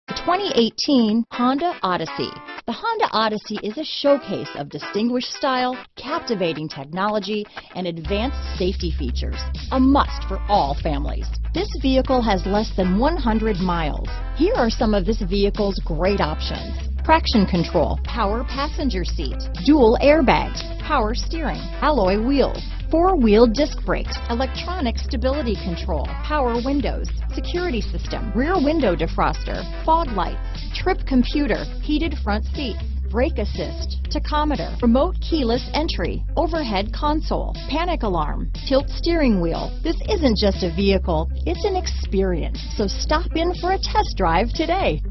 2018 Honda Odyssey. The Honda Odyssey is a showcase of distinguished style, captivating technology, and advanced safety features. A must for all families. This vehicle has less than 100 miles. Here are some of this vehicle's great options: traction control, power passenger seat, dual airbags, power steering, alloy wheels, four-wheel disc brakes, electronic stability control, power windows, security system, rear window defroster, fog lights, trip computer, heated front seats, brake assist, tachometer, remote keyless entry, overhead console, panic alarm, tilt steering wheel. This isn't just a vehicle, it's an experience. So stop in for a test drive today.